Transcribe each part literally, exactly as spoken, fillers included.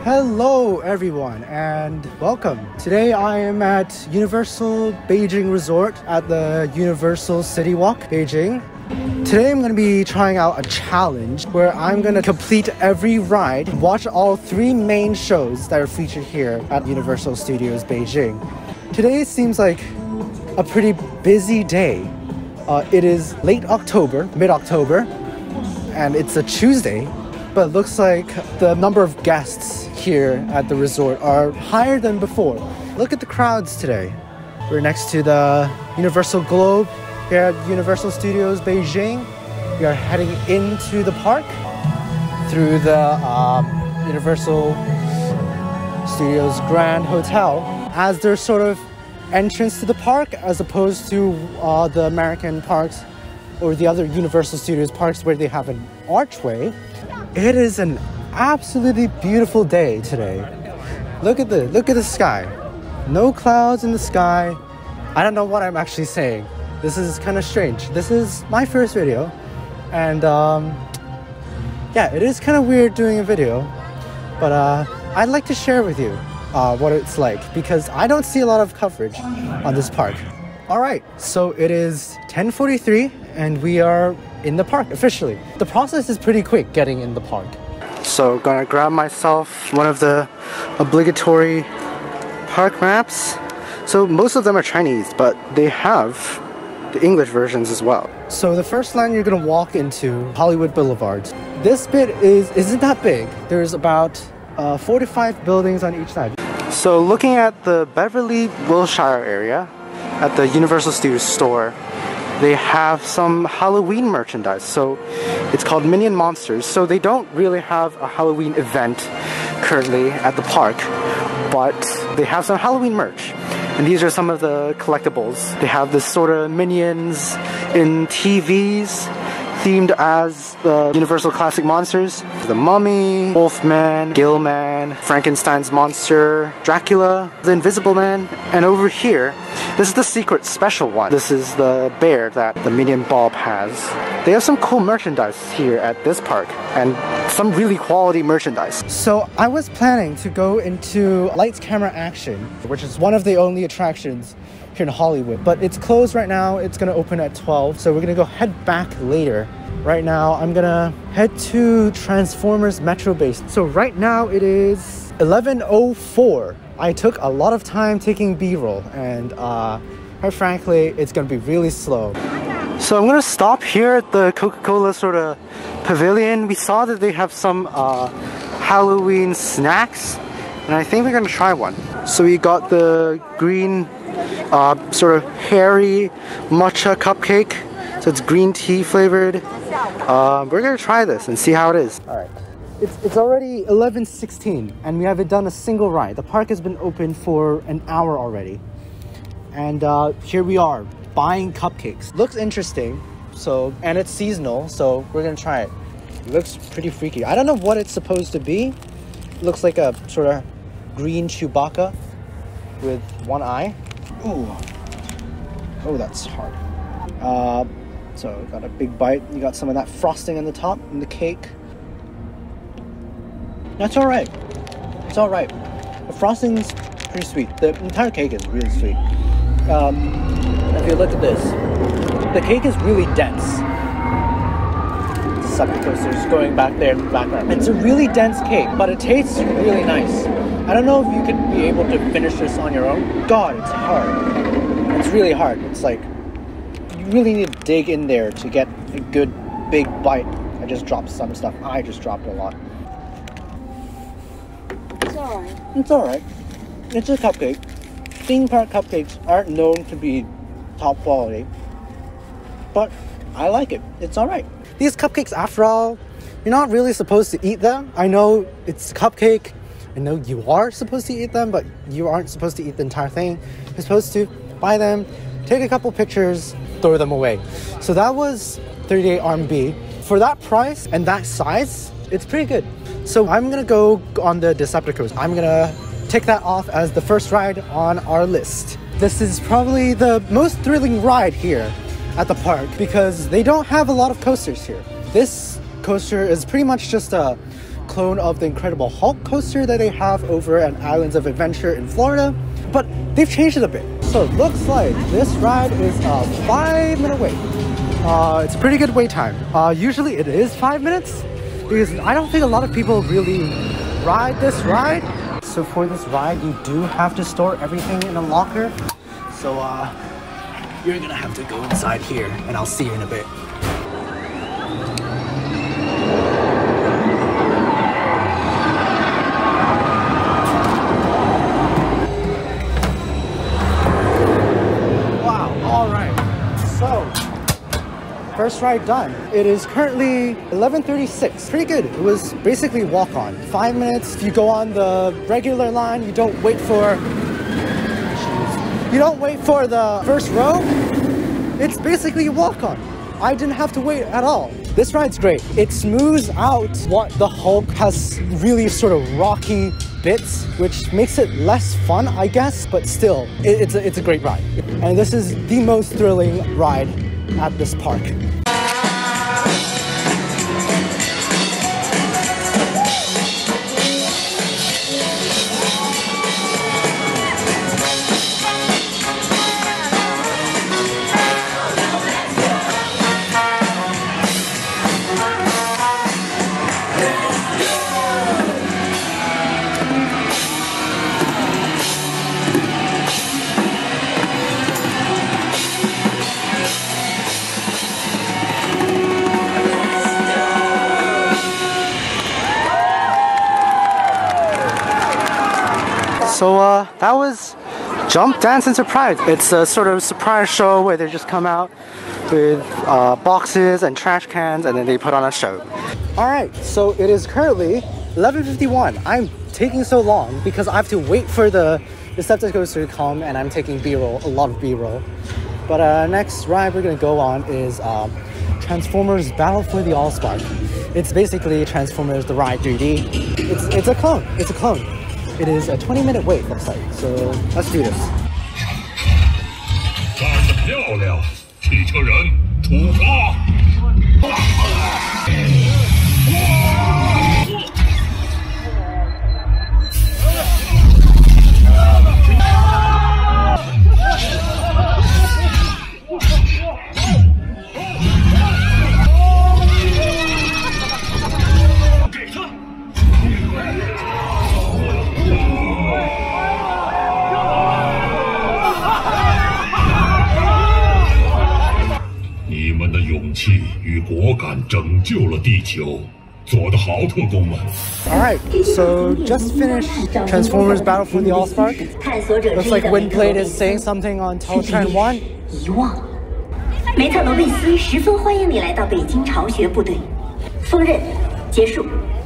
Hello everyone and welcome. Today I am at Universal Beijing Resort at the Universal City Walk, Beijing. Today I'm going to be trying out a challenge where I'm going to complete every ride, watch all three main shows that are featured here at Universal Studios Beijing. Today seems like a pretty busy day. Uh, it is late October, mid-October, and it's a Tuesday, but it looks like the number of guests here at the resort are higher than before. Look at the crowds today. We're next to the Universal Globe here at Universal Studios Beijing. We are heading into the park through the um, Universal Studios Grand Hotel as their sort of entrance to the park, as opposed to uh, the American parks or the other Universal Studios parks where they have an archway. It is an absolutely beautiful day today. Look at the look at the sky. No clouds in the sky. I don't know what I'm actually saying. This is kind of strange. This is my first video, and um, yeah, it is kind of weird doing a video, but uh, I'd like to share with you uh, what it's like, because I don't see a lot of coverage on this park. Alright, so it is ten forty-three and we are in the park officially. The process is pretty quick getting in the park. So gonna grab myself one of the obligatory park maps. So most of them are Chinese, but they have the English versions as well. So the first line you're gonna walk into Hollywood Boulevard. This bit is isn't that big. There's about uh, four to five buildings on each side. So looking at the Beverly Wilshire area at the Universal Studios store, they have some Halloween merchandise. So it's called Minion Monsters. So they don't really have a Halloween event currently at the park, but they have some Halloween merch. And these are some of the collectibles. They have this sort of Minions in T Vs themed as the Universal Classic Monsters. The Mummy, Wolfman, Gillman, Frankenstein's monster, Dracula, the Invisible Man, and over here, this is the secret special one. This is the bear that the Minion Bob has. They have some cool merchandise here at this park, and some really quality merchandise. So I was planning to go into Lights, Camera, Action, which is one of the only attractions here in Hollywood, but it's closed right now. It's gonna open at twelve, so we're gonna go head back later. Right now I'm gonna head to Transformers Metrobase. So right now it is eleven oh four. I took a lot of time taking B-roll, and uh, quite frankly it's gonna be really slow. So I'm gonna stop here at the Coca-Cola sort of pavilion. We saw that they have some uh, Halloween snacks, and I think we're gonna try one. So we got the green Uh, sort of hairy matcha cupcake, so it's green tea flavored. Uh, we're gonna try this and see how it is. All right, it's it's already eleven sixteen and we haven't done a single ride. The park has been open for an hour already, and uh, here we are buying cupcakes. Looks interesting, so and it's seasonal, so we're gonna try it. It looks pretty freaky. I don't know what it's supposed to be. It looks like a sort of green Chewbacca with one eye. Ooh. Oh, that's hard. Uh, so got a big bite. You got some of that frosting on the top and the cake. That's all right. It's all right. The frosting's pretty sweet. The entire cake is really sweet. Um, if you look at this, the cake is really dense. Decepticoaster is going back there in the background. It's a really dense cake, but it tastes really nice. I don't know if you could be able to finish this on your own. God, it's hard. It's really hard. It's like, you really need to dig in there to get a good big bite. I just dropped some stuff. I just dropped a lot. It's alright. It's alright. It's a cupcake. Theme park cupcakes aren't known to be top quality, but I like it. It's alright. These cupcakes, after all, you're not really supposed to eat them. I know it's a cupcake. I know you are supposed to eat them, but you aren't supposed to eat the entire thing. You're supposed to buy them, take a couple pictures, throw them away. So that was thirty-eight R M B. For that price and that size, it's pretty good. So I'm gonna go on the Decepticoaster. I'm gonna tick that off as the first ride on our list. This is probably the most thrilling ride here at the park because they don't have a lot of coasters here. This coaster is pretty much just a clone of the Incredible Hulk coaster that they have over at Islands of Adventure in Florida, but they've changed it a bit. So it looks like this ride is a five minute wait. Uh, it's a pretty good wait time. Uh, usually it is five minutes because I don't think a lot of people really ride this ride. So for this ride, you do have to store everything in a locker. So uh, you're gonna have to go inside here and I'll see you in a bit. First ride done. It is currently eleven thirty-six. Pretty good. It was basically walk on. Five minutes. If you go on the regular line, you don't wait for you don't wait for the first row. It's basically walk on. I didn't have to wait at all. This ride's great. It smooths out what the Hulk has really sort of rocky bits, which makes it less fun, I guess, but still, it, it's, a, it's a great ride. And this is the most thrilling ride at this park. So uh, that was Jump, Dance, and Surprise. It's a sort of surprise show where they just come out with uh, boxes and trash cans and then they put on a show. Alright, so it is currently eleven fifty-one. I'm taking so long because I have to wait for the Decepticoaster to come and I'm taking B-roll, a lot of B-roll. But uh, next ride we're going to go on is um, Transformers Battle for the AllSpark. It's basically Transformers the Ride three D. It's, it's a clone. It's a clone. It is a twenty minute wait, looks like. So let's do this. 站得漂亮，汽车人出发！ 你们的勇气与果敢拯救了地球，做得好，特工们！ Alright, so just finished Transformers Battle for the AllSpark. Looks like Windblade is saying something on Teletran one. 遗忘。梅特罗贝斯十分欢迎你来到北京巢穴部队。锋刃结束。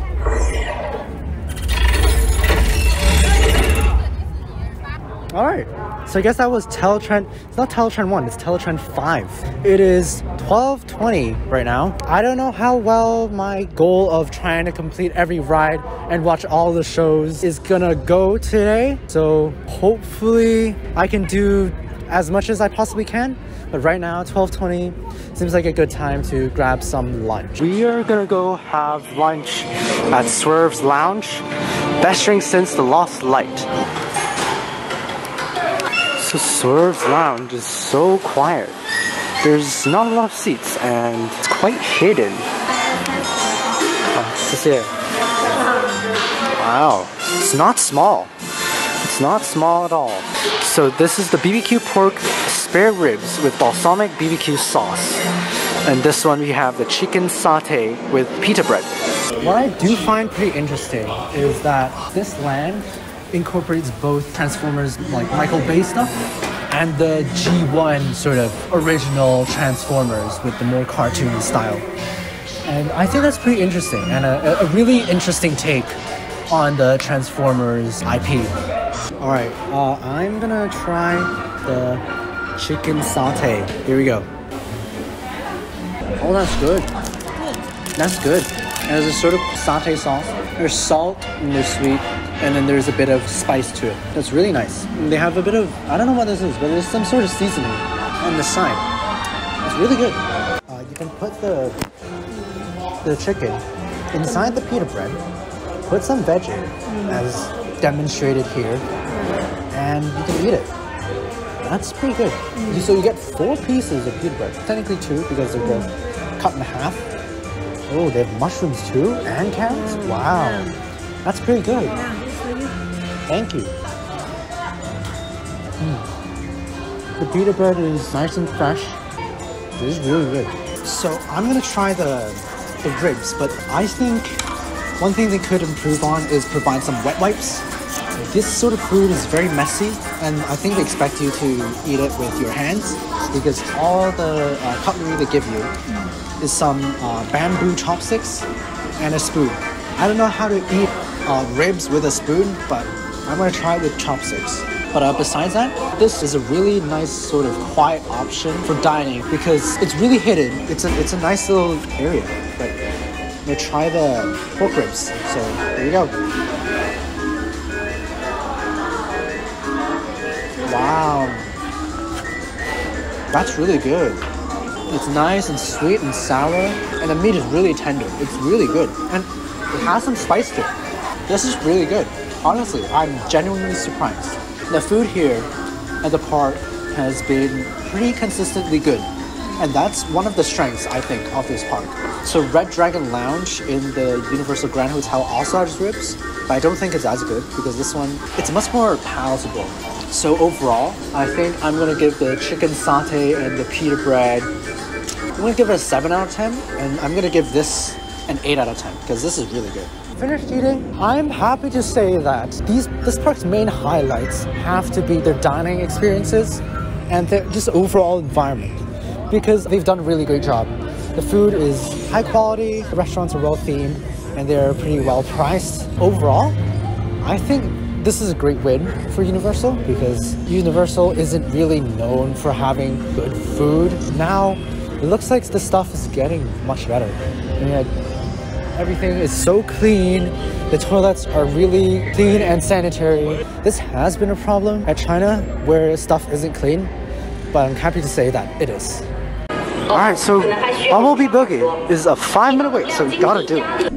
Alright, so I guess that was Teletran. It's not Teletran one, it's Teletran five. It is twelve twenty right now. I don't know how well my goal of trying to complete every ride and watch all the shows is gonna go today. So hopefully I can do as much as I possibly can. But right now, twelve twenty seems like a good time to grab some lunch. We are gonna go have lunch at Swerve's Lounge. Best drink since the Lost Light. So Swerve's Lounge is so quiet. There's not a lot of seats and it's quite hidden. Oh, let's see it. Wow, it's not small. It's not small at all. So this is the B B Q pork spare ribs with balsamic B B Q sauce. And this one we have the chicken satay with pita bread. What I do find pretty interesting is that this land incorporates both Transformers like Michael Bay stuff and the G one sort of original Transformers with the more cartoon style. And I think that's pretty interesting and a, a really interesting take on the Transformers I P. Alright, uh, I'm gonna try the chicken satay. Here we go. Oh, that's good. That's good. And there's a sort of satay sauce. There's salt and there's sweet. And then there's a bit of spice to it. That's really nice. And they have a bit of, I don't know what this is, but there's some sort of seasoning on the side. It's really good. Uh, you can put the, the chicken inside the pita bread, put some veg in, as demonstrated here, and you can eat it. That's pretty good. Mm. So you get four pieces of pita bread. Technically two, because they're both cut in half. Oh, they have mushrooms too, and carrots? Mm, wow. Yeah. That's pretty good. Yeah, thank you. Mm. The pita bread is nice and fresh. This is really good. So I'm gonna try the, the ribs, but I think one thing they could improve on is provide some wet wipes. This sort of food is very messy, and I think they expect you to eat it with your hands, because all the uh, cutlery they give you is some uh, bamboo chopsticks and a spoon. I don't know how to eat uh, ribs with a spoon, but I'm gonna try it with chopsticks. But uh, besides that, this is a really nice sort of quiet option for dining, because it's really hidden. It's a, it's a nice little area. But I'm gonna try the pork ribs. So here we go. Wow, that's really good. It's nice and sweet and sour, and the meat is really tender. It's really good, and it has some spice to it. This is really good. Honestly, I'm genuinely surprised. The food here at the park has been pretty consistently good, and that's one of the strengths, I think, of this park. So Red Dragon Lounge in the Universal Grand Hotel also has ribs, but I don't think it's as good, because this one, it's much more palatable. So overall, I think I'm gonna give the chicken satay and the pita bread, I'm gonna give it a seven out of ten, and I'm gonna give this an eight out of ten, because this is really good. Finished eating. I'm happy to say that these this park's main highlights have to be their dining experiences and their just overall environment, because they've done a really great job. The food is high quality, the restaurants are well themed, and they're pretty well priced. Overall, I think this is a great win for Universal, because Universal isn't really known for having good food. Now, it looks like the stuff is getting much better. I mean, everything is so clean. The toilets are really clean and sanitary. This has been a problem at China, where stuff isn't clean, but I'm happy to say that it is. Alright, so Bumblebee Boogie is a five minute wait, so we gotta do it.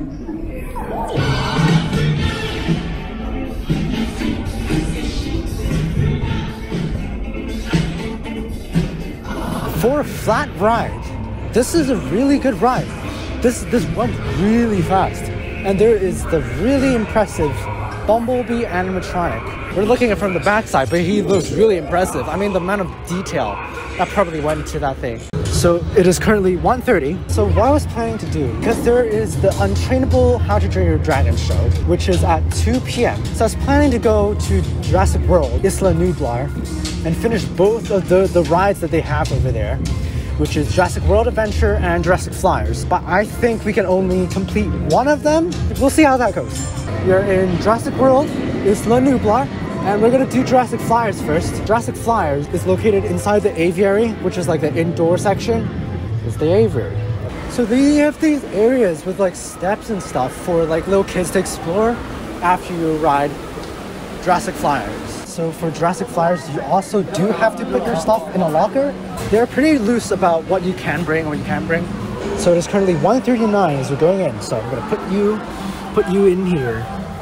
For a flat ride, this is a really good ride. This this went really fast, and there is the really impressive Bumblebee animatronic. We're looking at it from the backside, but he looks really impressive. I mean, the amount of detail that probably went into that thing. So it is currently one thirty. So what I was planning to do, because there is the Untrainable How to Train Your Dragon show, which is at two p m So I was planning to go to Jurassic World, Isla Nublar, and finish both of the, the rides that they have over there, which is Jurassic World Adventure and Jurassic Flyers. But I think we can only complete one of them. We'll see how that goes. We're in Jurassic World, Isla Nublar, and we're gonna do Jurassic Flyers first. Jurassic Flyers is located inside the aviary, which is like the indoor section. It's the aviary. So they have these areas with like steps and stuff for like little kids to explore after you ride Jurassic Flyers. So for Jurassic Flyers, you also do have to put your stuff in a locker. They're pretty loose about what you can bring or what you can't bring. So it is currently one thirty-nine as we're going in. So I'm gonna put you, put you in here.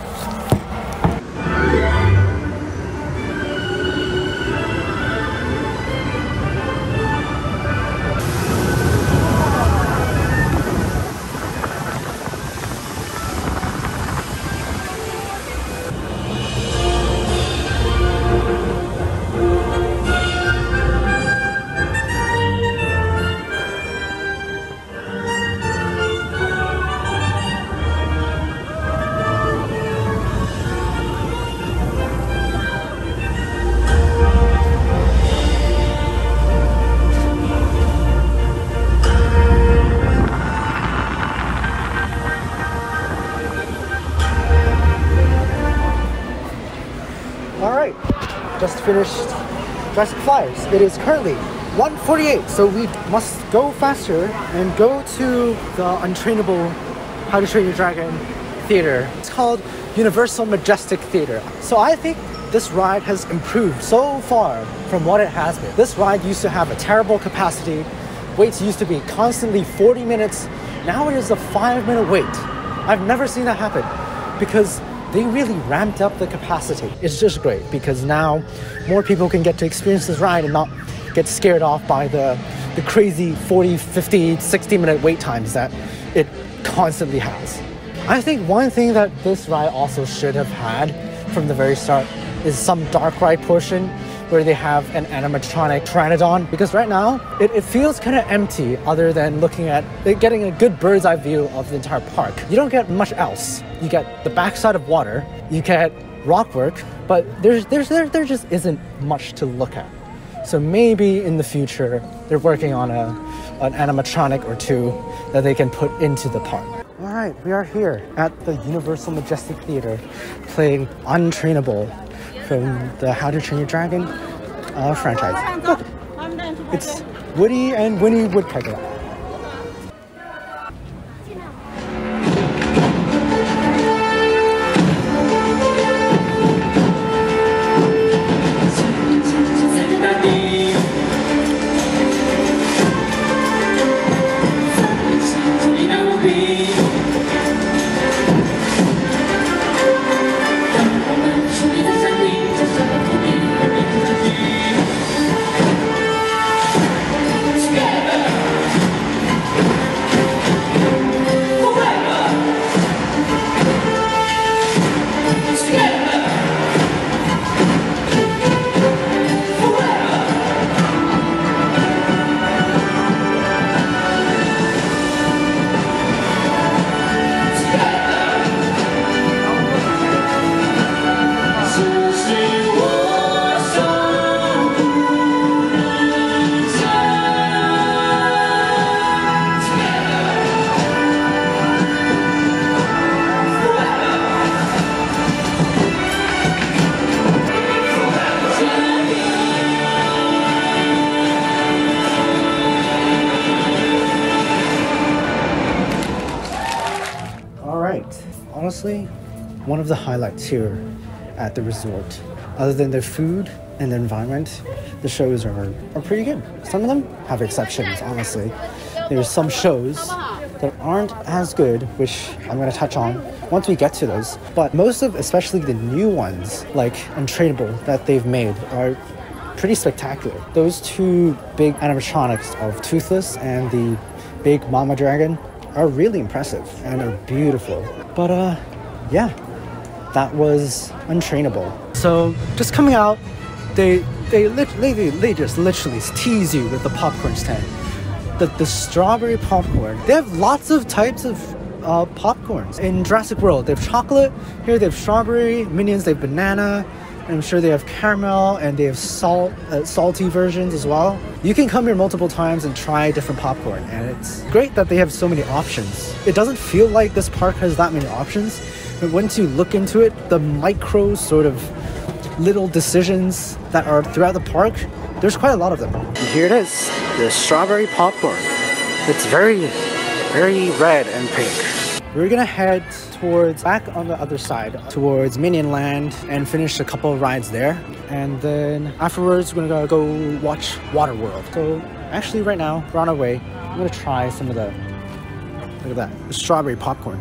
Just finished Jurassic Flyers. It is currently one forty-eight, so we must go faster and go to the Untrainable How to Train Your Dragon theater. It's called Universal Majestic Theater. So I think this ride has improved so far from what it has been. This ride used to have a terrible capacity. Waits used to be constantly forty minutes. Now it is a five minute wait. I've never seen that happen. because they really ramped up the capacity. It's just great because now more people can get to experience this ride and not get scared off by the, the crazy forty, fifty, sixty minute wait times that it constantly has. I think one thing that this ride also should have had from the very start is some dark ride portion where they have an animatronic Pteranodon, because right now it, it feels kind of empty other than looking at getting a good bird's eye view of the entire park. You don't get much else. You get the backside of water, you get rock work, but there's, there's, there, there just isn't much to look at. So maybe in the future they're working on a, an animatronic or two that they can put into the park. All right, we are here at the Universal Majestic Theater playing Untrainable from the How to Train Your Dragon uh, franchise. Look, it's Woody and Winnie Woodpecker. Honestly, one of the highlights here at the resort, other than their food and the environment, the shows are, are pretty good. Some of them have exceptions, honestly. There's some shows that aren't as good, which I'm going to touch on once we get to those. But most of, especially the new ones, like Untrainable, that they've made are pretty spectacular. Those two big animatronics of Toothless and the big Mama Dragon are really impressive and are beautiful. But uh, yeah, that was Untrainable. So just coming out, they they they, they just literally tease you with the popcorn stand. The, the strawberry popcorn. They have lots of types of uh, popcorns. In Jurassic World, they have chocolate. Here they have strawberry. Minions, they have banana. I'm sure they have caramel and they have salt, uh, salty versions as well. You can come here multiple times and try different popcorn, and it's great that they have so many options. It doesn't feel like this park has that many options, but once you look into it, the micro sort of little decisions that are throughout the park, there's quite a lot of them. And here it is, the strawberry popcorn. It's very, very red and pink. We're gonna head towards, back on the other side, towards Minion Land and finish a couple of rides there. And then afterwards, we're gonna go watch WaterWorld. So actually right now, we're on our way. I'm gonna try some of the, look at that, the strawberry popcorn.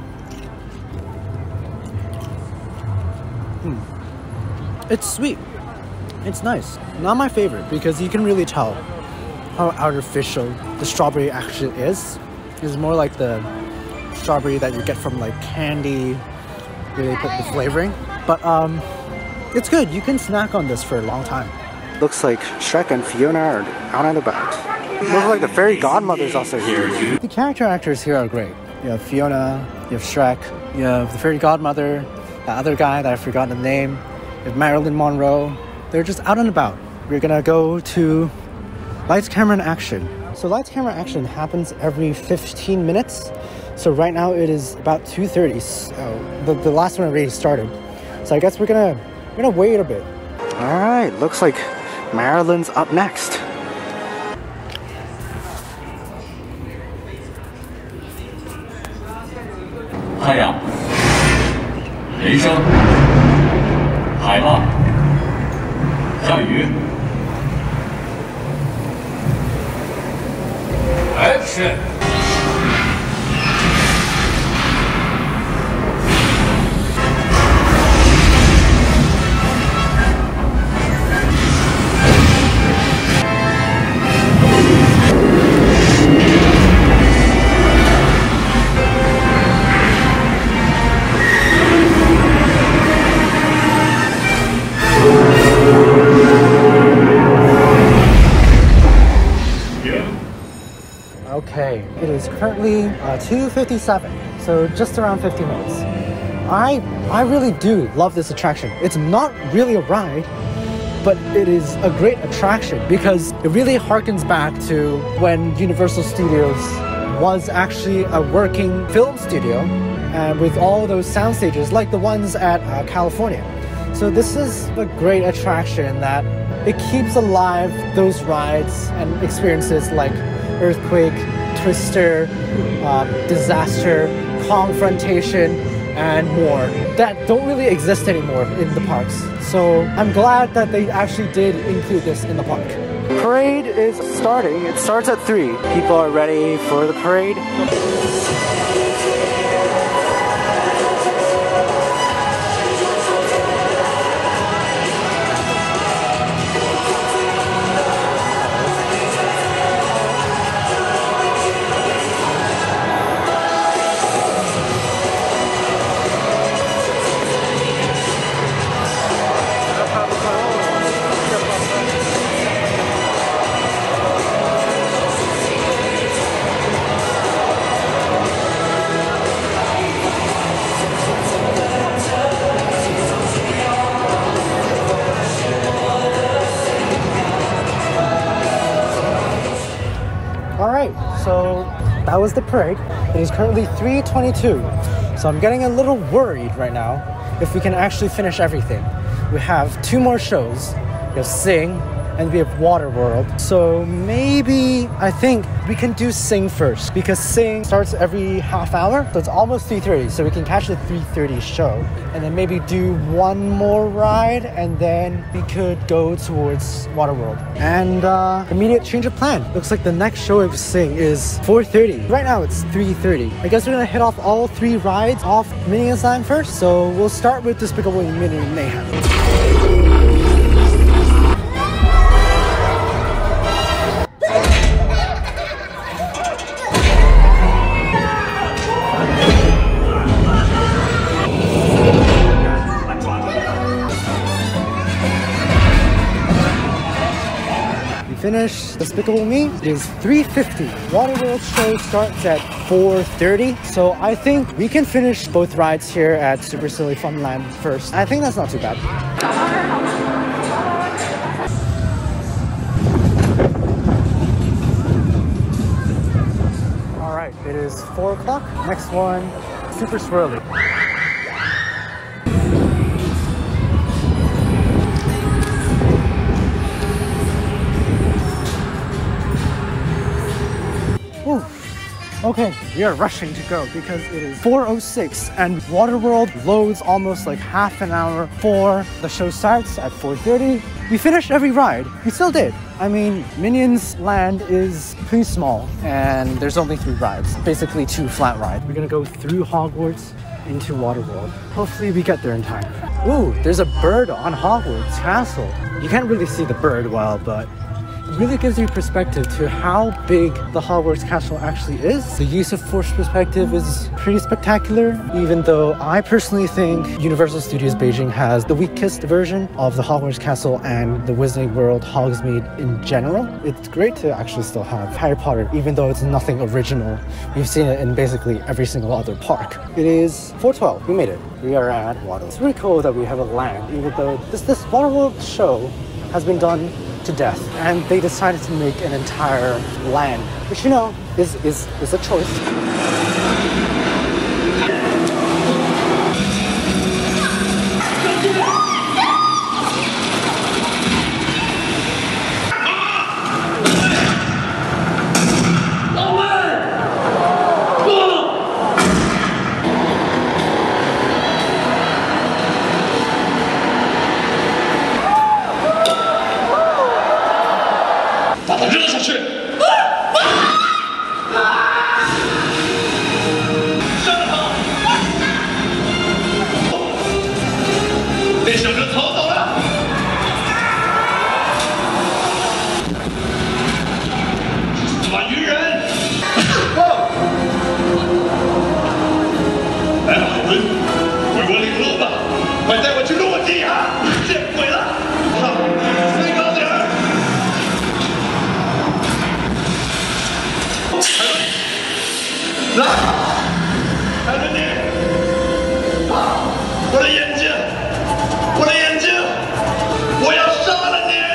Hmm. It's sweet. It's nice. Not my favorite because you can really tell how artificial the strawberry actually is. It's more like the strawberry that you get from like candy where they put the flavoring, but um it's good. You can snack on this for a long time. Looks like Shrek and Fiona are out and about. Looks like the fairy godmother's also here. The character actors here are great. You have Fiona, you have Shrek, you have the fairy godmother, the other guy that I forgot the name, you have Marilyn Monroe. They're just out and about. We're gonna go to Lights, Camera, and Action. So Lights, Camera, Action happens every fifteen minutes. So right now it is about two thirty. So the, the last one already started. So I guess we're gonna we're gonna wait a bit. All right, looks like Marilyn's up next. 太阳、雷声、海浪、下雨。Action! currently uh, two fifty-seven, so just around fifty minutes. I, I really do love this attraction. It's not really a ride, but it is a great attraction because it really harkens back to when Universal Studios was actually a working film studio, and with all those sound stages like the ones at uh, California. So this is a great attraction that it keeps alive those rides and experiences like Earthquake, Twister, uh, Disaster, Confrontation, and more that don't really exist anymore in the parks. So I'm glad that they actually did include this in the park. Parade is starting. It starts at three. People are ready for the parade. So that was the parade. It is currently three twenty-two. So I'm getting a little worried right now if we can actually finish everything. We have two more shows. We have Sing and we have WaterWorld. So maybe I think we can do Sing first because Sing starts every half hour. So it's almost three thirty. So we can catch the three thirty show and then maybe do one more ride and then we could go towards WaterWorld. And uh, immediate change of plan. Looks like the next show of Sing is four thirty. Right now it's three thirty. I guess we're gonna hit off all three rides off Minion's Land first. So we'll start with Despicable Minion and Mayhem. Finish Despicable Me. It is three fifty. WaterWorld show starts at four thirty. So I think we can finish both rides here at Super Silly Fun Land first. I think that's not too bad. Alright, it is four o'clock. Next one, Super Swirly. Okay, we are rushing to go because it is four oh six and WaterWorld loads almost like half an hour before the show starts at four thirty. We finished every ride. We still did. I mean, Minion's Land is pretty small and there's only three rides. Basically two flat rides. We're gonna go through Hogwarts into WaterWorld. Hopefully we get there in time. Ooh, there's a bird on Hogwarts Castle. You can't really see the bird well, but it really gives you perspective to how big the Hogwarts Castle actually is. The use of force perspective is pretty spectacular, even though I personally think Universal Studios Beijing has the weakest version of the Hogwarts Castle and the Wizarding World Hogsmeade in general. It's great to actually still have Harry Potter, even though it's nothing original. We've seen it in basically every single other park. It is four twelve. We made it. We are at WaterWorld. It's really cool that we have a land, even though this, this WaterWorld show has been done to death, and they decided to make an entire land, which, you know, is is is a choice. 看着你，我的眼睛，我的眼睛，我要杀了你！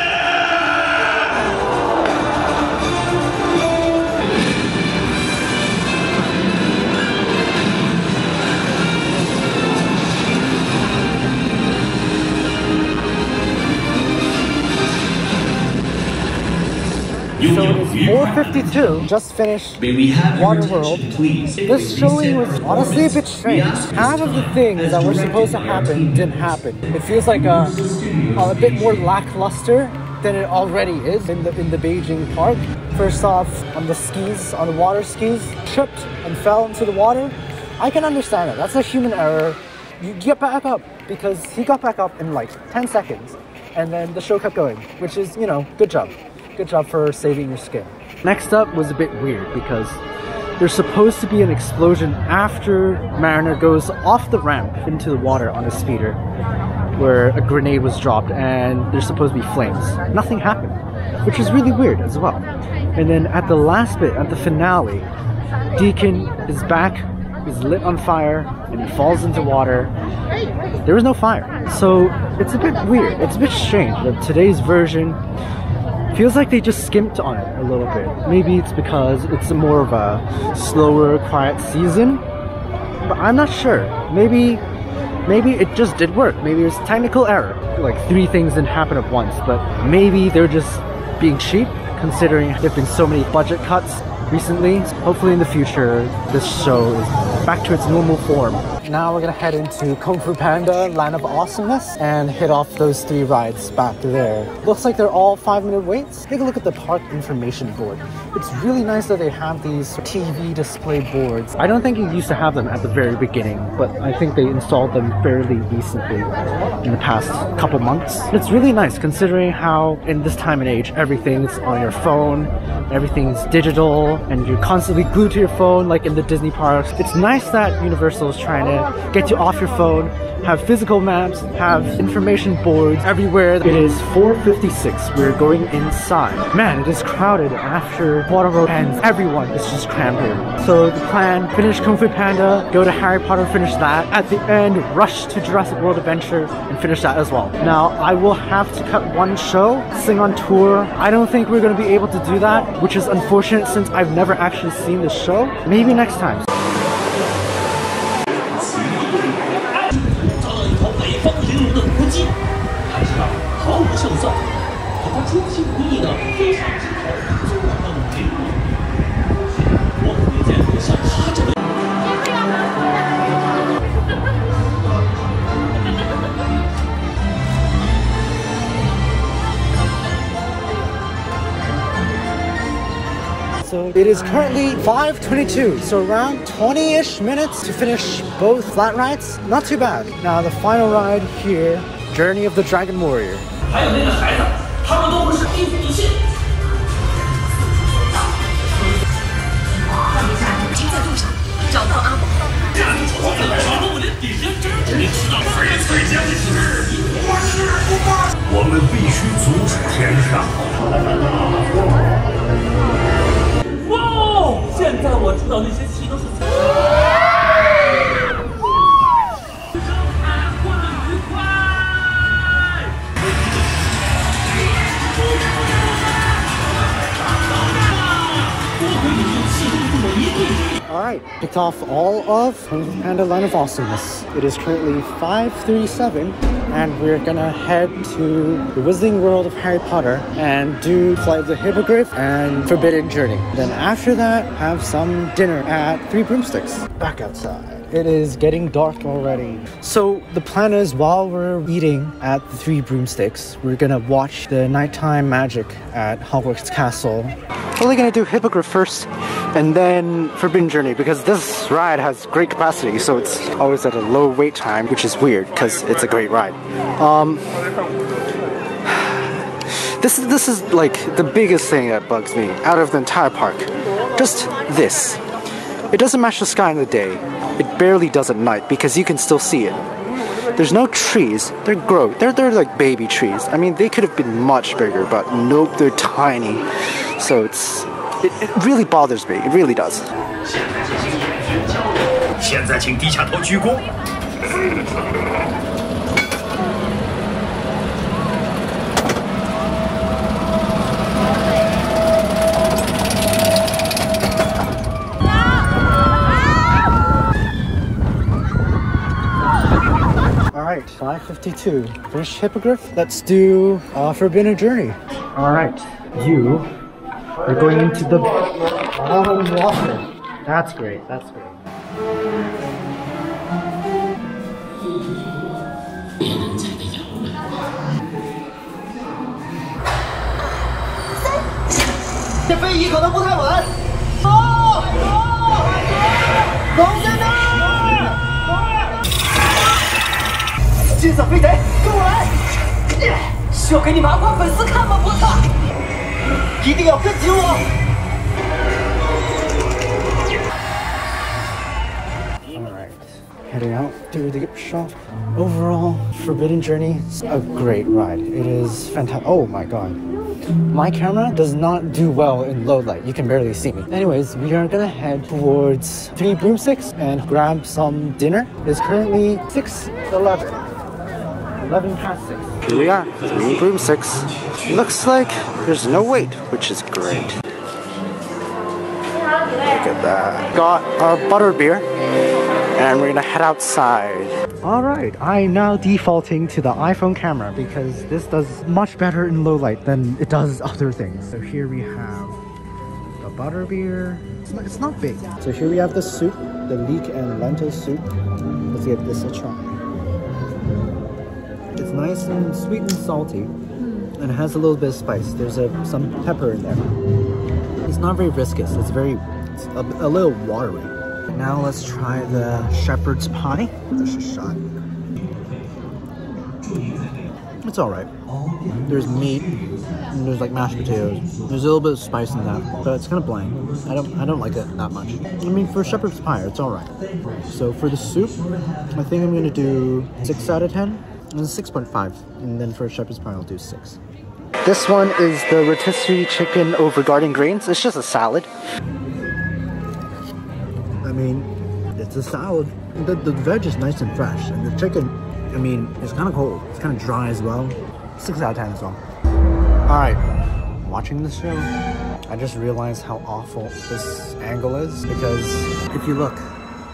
So it is four fifty-two, just finished WaterWorld. This showing was honestly a bit strange. Half of the things that were supposed to happen didn't happen. It feels like a, a bit more lackluster than it already is in the, in the Beijing park. First off, on the skis, on the water skis, tripped and fell into the water. I can understand it. That's a human error. You get back up, because he got back up in like ten seconds. And then the show kept going, which is, you know, good job. Good job for saving your skin. Next up was a bit weird because there's supposed to be an explosion after Mariner goes off the ramp into the water on a speeder where a grenade was dropped and there's supposed to be flames. Nothing happened, which is really weird as well. And then at the last bit, at the finale, Deacon is back, is lit on fire, and he falls into water. There was no fire. So it's a bit weird. It's a bit strange that today's version feels like they just skimped on it a little bit. Maybe it's because it's a more of a slower, quiet season, but I'm not sure. Maybe, maybe it just did work. Maybe it was technical error. Like three things didn't happen at once, but maybe they're just being cheap, considering there've been so many budget cuts recently. Hopefully in the future, this show is back to its normal form. Now we're gonna head into Kung Fu Panda, Land of Awesomeness, and hit off those three rides back there. Looks like they're all five minute waits. Take a look at the park information board. It's really nice that they have these T V display boards. I don't think you used to have them at the very beginning, but I think they installed them fairly recently in the past couple months. It's really nice considering how in this time and age, everything's on your phone, everything's digital, and you're constantly glued to your phone like in the Disney parks. It's nice that Universal is trying to get you off your phone, have physical maps, have information boards everywhere. It is four fifty-six. We're going inside. Man, it is crowded after WaterWorld ends. Everyone is just crammed here. So the plan, finish Kung Fu Panda, go to Harry Potter, finish that. At the end, rush to Jurassic World Adventure and finish that as well. Now, I will have to cut one show, Sing on Tour. I don't think we're going to be able to do that, which is unfortunate since I've never actually seen this show. Maybe next time. So it is currently five twenty-two, so around twenty-ish minutes to finish both flat rides. Not too bad. Now the final ride here, Journey of the Dragon Warrior. Alright, picked off all of Kung Fu Panda Land of Awesomeness. It is currently five thirty-seven and we're gonna head to the Wizarding World of Harry Potter and do Flight of the Hippogriff and Forbidden Journey. Then after that, have some dinner at Three Broomsticks. Back outside. It is getting dark already. So the plan is while we're eating at the Three Broomsticks, we're gonna watch the nighttime magic at Hogwarts Castle. Probably gonna do Hippogriff first and then Forbidden Journey because this ride has great capacity, so it's always at a low wait time, which is weird because it's a great ride. Um, this is this is like the biggest thing that bugs me out of the entire park. Just this. It doesn't match the sky in the day. It barely does at night because you can still see it. There's no trees. They're grow. They're they're like baby trees. I mean, they could have been much bigger, but nope, they're tiny. So it's it, it really bothers me. It really does. 现在请低下头鞠躬。 Alright, five fifty-two. Finish Hippogriff. Let's do uh, Forbidden Journey. Alright, you are going into the bottom water. That's great, that's great. Alright, heading out to the gift shop. Overall, Forbidden Journey is a great ride. It is fantastic. Oh my god. My camera does not do well in low light. You can barely see me. Anyways, we are gonna head towards three Broomsticks and grab some dinner. It's currently six eleven. eleven past six. Here we are, three Broomsticks. Looks like there's no wait, which is great. Look at that. Got our butterbeer, and we're gonna head outside. Alright, I'm now defaulting to the iPhone camera because this does much better in low light than it does other things. So here we have the butterbeer. It's not, it's not big. So here we have the soup, the leek and lentil soup. Let's give this a try. It's nice and sweet and salty, and it has a little bit of spice. There's a, some pepper in there. It's not very viscous. It's very, it's a, a little watery. Now let's try the shepherd's pie. There's a shot. It's alright. There's meat, and there's like mashed potatoes. There's a little bit of spice in that, but it's kind of bland. I don't, I don't like it that much. I mean, for shepherd's pie, it's alright. So for the soup, I think I'm gonna do six out of ten. And six point five, and then for shepherd's pie I'll do six. This one is the rotisserie chicken over garden grains. It's just a salad. I mean, it's a salad. The, the veg is nice and fresh, and the chicken, I mean, it's kind of cold. It's kind of dry as well. six out of ten as well. Alright, watching the show, I just realized how awful this angle is, because if you look,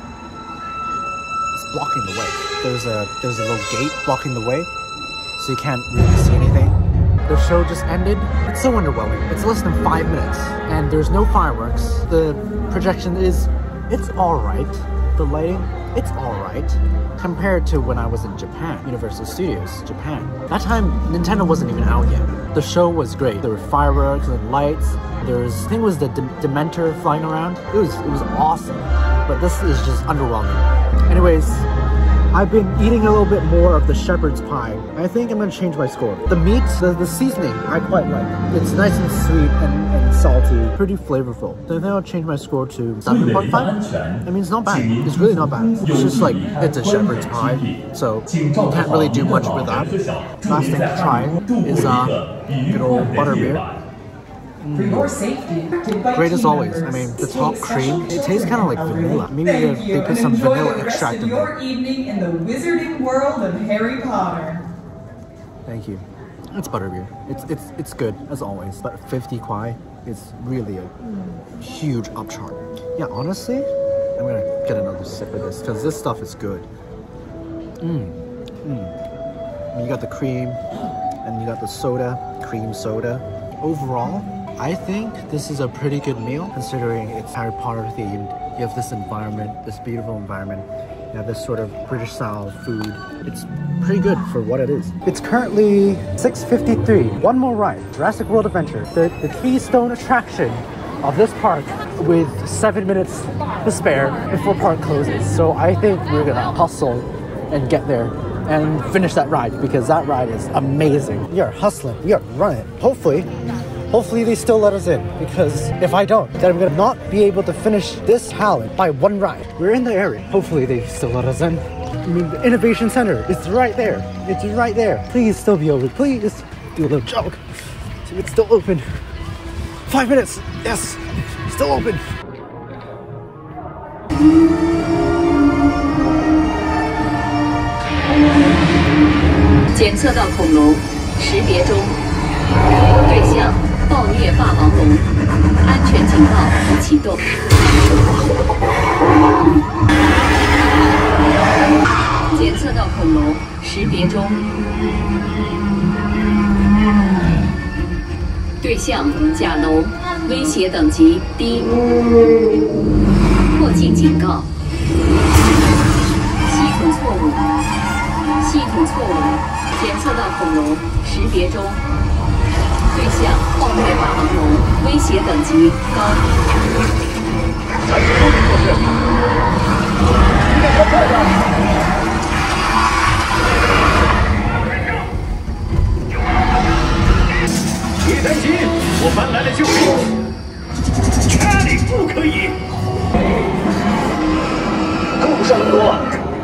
blocking the way. There's a there's a little gate blocking the way, so you can't really see anything. The show just ended. It's so underwhelming. It's less than five minutes, and there's no fireworks. The projection is, it's alright. The lighting, it's alright. Compared to when I was in Japan, Universal Studios, Japan. That time, Nintendo wasn't even out yet. The show was great. There were fireworks and lights. There was, I think it was the De Dementor flying around. It was, it was awesome. But this is just underwhelming. Anyways, I've been eating a little bit more of the shepherd's pie. I think I'm gonna change my score. The meat, the, the seasoning, I quite like. It's nice and sweet and, and salty, pretty flavorful. So I think I'll change my score to seven point five. I mean, it's not bad. It's really not bad. It's just like, it's a shepherd's pie, so you can't really do much with that. Last thing to try is uh, good old butterbeer. For your safety. Great as always. I mean, the top cream, it tastes kind of like vanilla. Maybe they, they put some vanilla extract in there. Your evening in the wizarding world of Harry Potter. Thank you. It's butterbeer. It's it's it's good as always. But fifty kwai is really a huge upcharge. Yeah, honestly, I'm gonna get another sip of this because this stuff is good. Mmm. Mmm. You got the cream, and you got the soda, cream soda. Overall, I think this is a pretty good meal considering it's Harry Potter themed. You have this environment, this beautiful environment. You have this sort of British style food. It's pretty good for what it is. It's currently six fifty-three. One more ride, Jurassic World Adventure. The, the keystone attraction of this park with seven minutes to spare before park closes. So I think we're gonna hustle and get there and finish that ride because that ride is amazing. We are hustling, we are running. Hopefully, Hopefully they still let us in, because if I don't, then I'm gonna not be able to finish this challenge by one ride. We're in the area. Hopefully they still let us in. I mean, the Innovation Center, it's right there. It's right there. Please still be open. Please do a little joke. See, it's still open. Five minutes. Yes, still open. 检测到恐龙，识别中。对象：暴虐霸王龙。安全警报启动。检测到恐龙，识别中。对象：甲龙，威胁等级低。迫近警告。系统错误。系统错误。检测到恐龙，识别中。对象：暴虐霸王龙，威胁等级高。 别担心，我搬来了救兵。查理，不可以！顾不上那么多。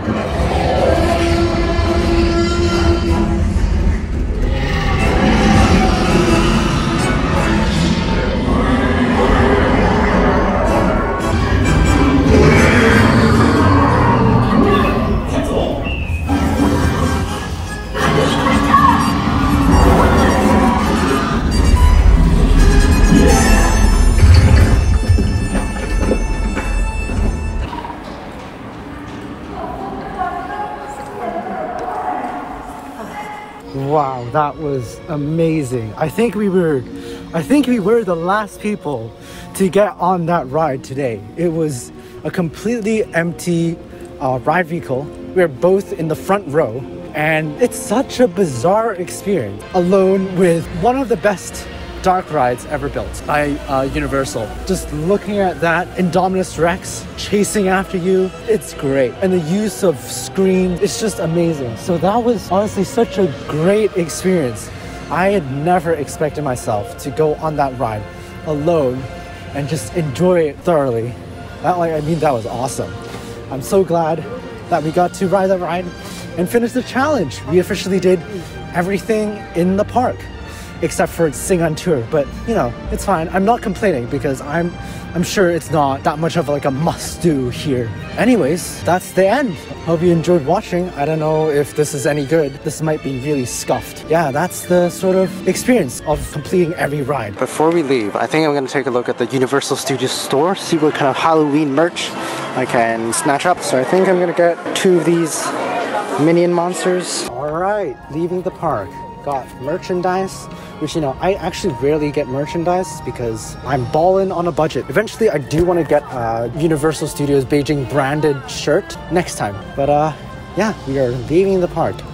Wow, that was amazing. I think we were I think we were the last people to get on that ride today. It was a completely empty uh, ride vehicle. We were both in the front row, and it's such a bizarre experience, alone with one of the best dark rides ever built by uh, Universal. Just looking at that Indominus Rex chasing after you, it's great. And the use of screens, it's just amazing. So that was honestly such a great experience. I had never expected myself to go on that ride alone and just enjoy it thoroughly. That, like, I mean, that was awesome. I'm so glad that we got to ride that ride and finish the challenge. We officially did everything in the park, except for Sing on Tour, but you know, it's fine. I'm not complaining because I'm I'm sure it's not that much of like a must-do here. Anyways, that's the end. Hope you enjoyed watching. I don't know if this is any good. This might be really scuffed. Yeah, that's the sort of experience of completing every ride. Before we leave, I think I'm gonna take a look at the Universal Studios store, see what kind of Halloween merch I can snatch up. So I think I'm gonna get two of these Minion monsters. All right, leaving the park. Got merchandise, which, you know, I actually rarely get merchandise because I'm balling on a budget. Eventually, I do want to get a Universal Studios Beijing branded shirt next time. But uh, yeah, we are leaving the park.